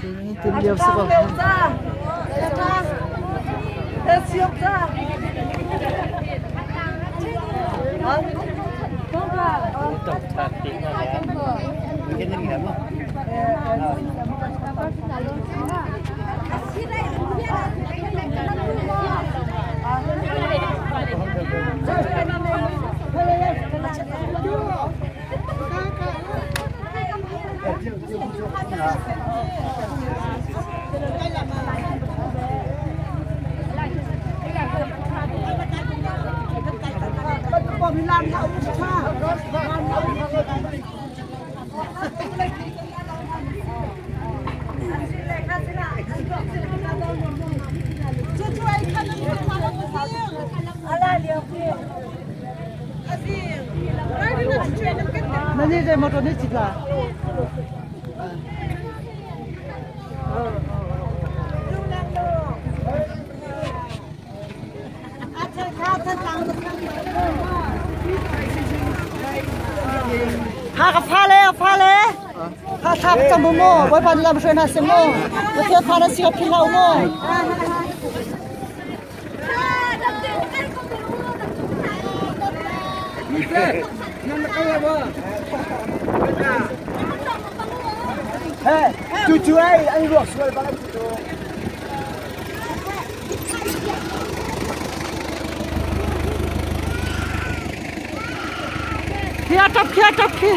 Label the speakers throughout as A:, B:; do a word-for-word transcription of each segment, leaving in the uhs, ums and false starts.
A: Ini tim dia sebab. Dah siap dah.
B: Untuk cantik ya. Mungkin ini apa? Nanti saya motor ni cila. Ha ka pha le pha le ha thap cham mo boy pan lam shoi na sem mo bo the pha na si ka phi lau mo Hey, cucu ai, anh luộc rồi bác anh cucu. Kia top kia top kia.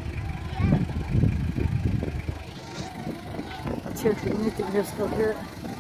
B: Ini tim dia sekali.